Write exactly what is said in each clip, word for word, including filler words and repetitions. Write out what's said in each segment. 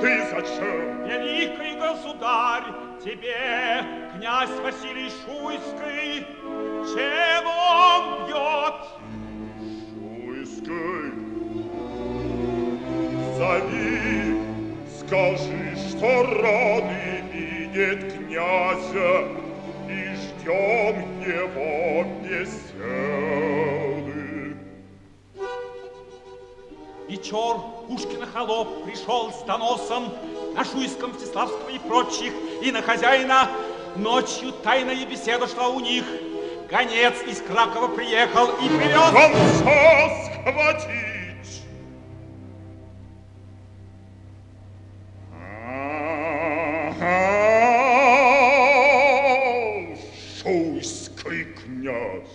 Ты зачем? Великий государь, тебе князь Василий Шуйский, чем он бьет? Шуйский, зови, скажи, что рады видеть князя и ждем его беседы. Вечер Пушкина холоп пришел с доносом на Шуйском, Мстиславского и прочих, и на хозяина. Ночью тайная беседа шла у них. Гонец из Кракова приехал и привез... Гонца схватить! Ага, Шуйский князь!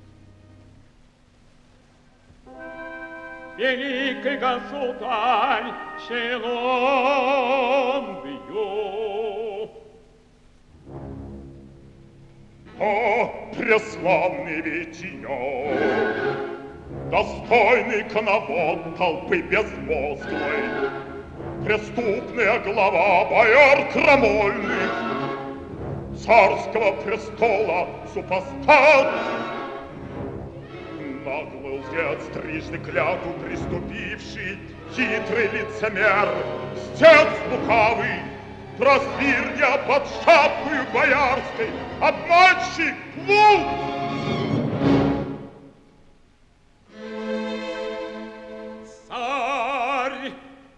Великий государь, челом бью. О, преславный ветерок, достойный коновод толпы безмозглой, преступная глава бояр крамольных, царского престола супостат, наглый лжец, трижды клятву приступивший, хитрый лицемер, стец лукавый, просвирня под шапкою боярской, обманщик, плут! Царь,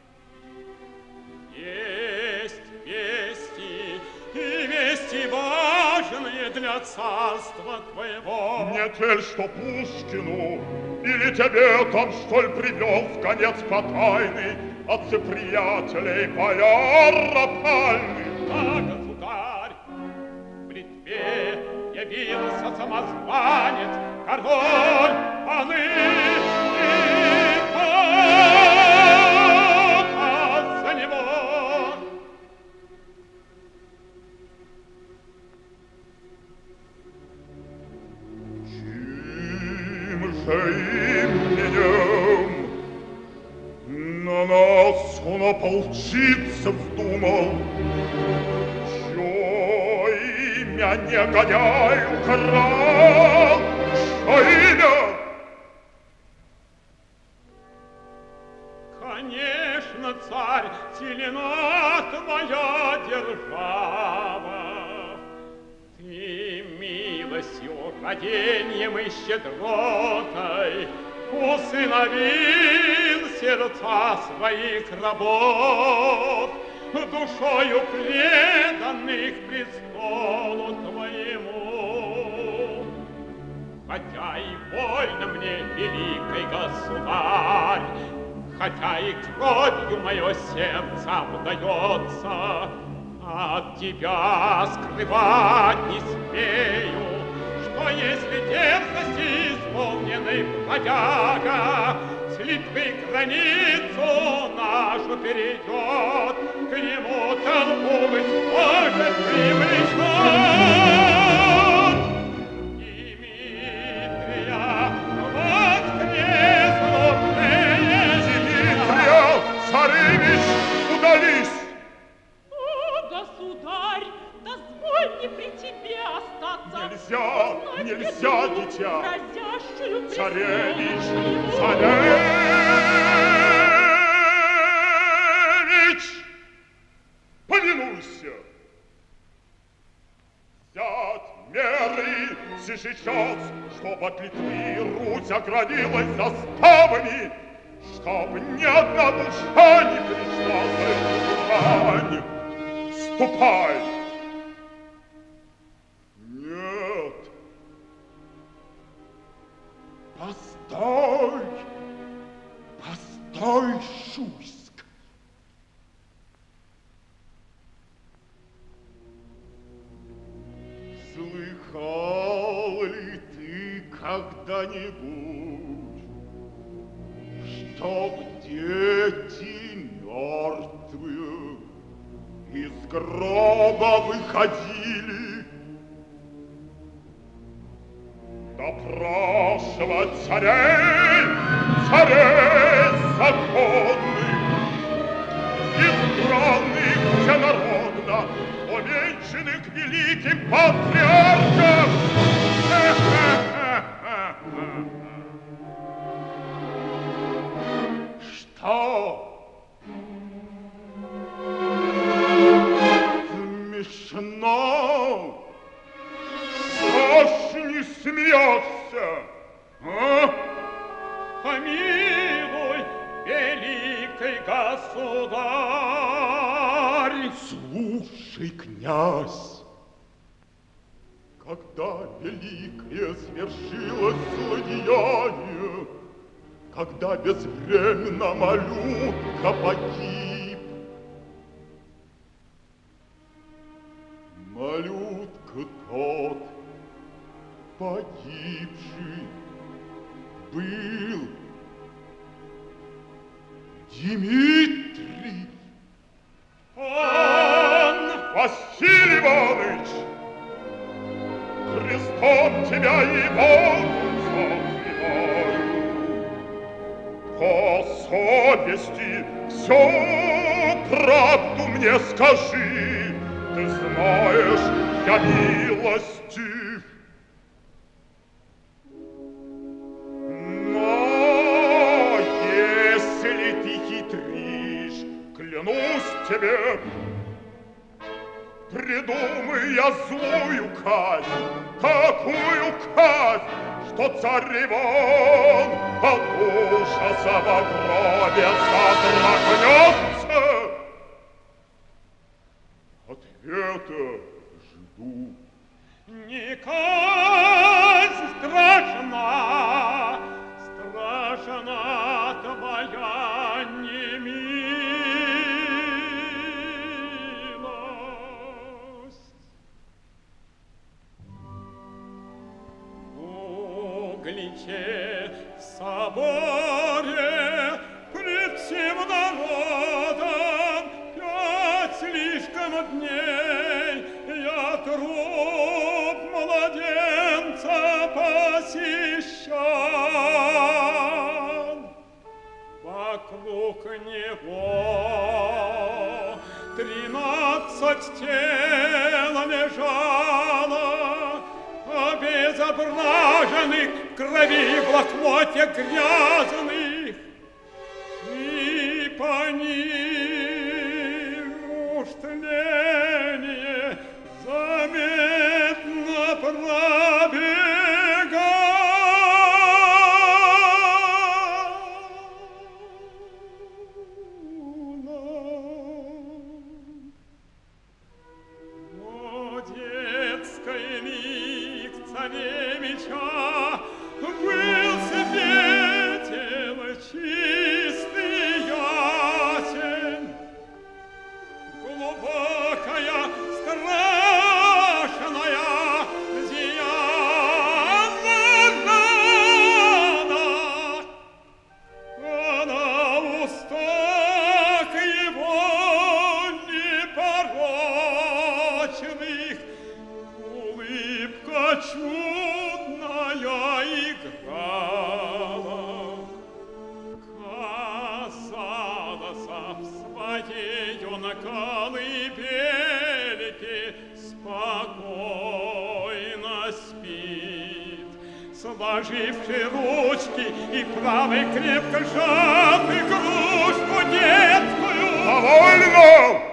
есть вести, и вести важные для царства твоего. Не те, что Пушкину, или тебе там, что ли, привез конец потайный отцы приятелей бояр опальных? А, государь, в Литве явился самозванец, король, паны, и показ за него. Чьим же именем на нас он ополчиться вздумал? Чье имя негодяй украл? Что имя? Конечно, царь, сильна твоя держава. Ты милостью, роденьем и щедротой усыновил сердца своих рабов, душою преданных престолу твоему. Хотя и вольно мне, великий государь, хотя и кровью мое сердце обдается, от тебя скрывать не смею, что если дерзости исполненный бродяга с Литвы границу нашу перейдет, к нему толпу быть может привлечет. Дмитрия воскреснут Дмитрия, царевич, удались! Государь, дозволь мне при тебе остаться. Нельзя, нельзя, дитя. Разящую Царевич, царевич, повинуйся. Взять меры сейчас, чтоб от Литвы Русь оградилась заставами, чтоб ни одна душа не пришла за эту ткань. Ступай! Нет! Постой! Постой, Шуйск! Слыхал ли ты когда-нибудь, чтоб дети мертвые из гроба выходили? Допрашивать царей, царей законных, из гроба великим патриархом. Что? Смешно? Аж не смеешься, а? Помилуй, великий государь. Слушай, князь, когда великое свершилось злодеяние, когда безвременно малютка погиб, малютка тот, погибший, был Дмитрий. Он! Василий Иванович, Христом тебя и Богом заклинаю, по совести всю правду мне скажи, ты знаешь, я милостив. Но если ты хитришь, клянусь тебе, придумай я злую казнь, такую казнь, что царь Иван от ужаса во гробе содрогнется. Ответа жду. Не казнь страшна, страшна твоя немилость. В Угличе в соборе пред всем народом пять слишком дней я труп младенца посещал. Вокруг него тринадцать тел лежало, обезображенных в крови в лохмотьях грязных, и по ним уж тление заметно пробегало. Но детский лик царевича был светел, чистый, ясен, глубокая, страшная зияна рана, а на устах его непорочных улыбка чудная играла. Казалось, в своею на колыбельке спокойно спит, сложивши ручки и правой крепко сжав игрушку детскую. Довольно!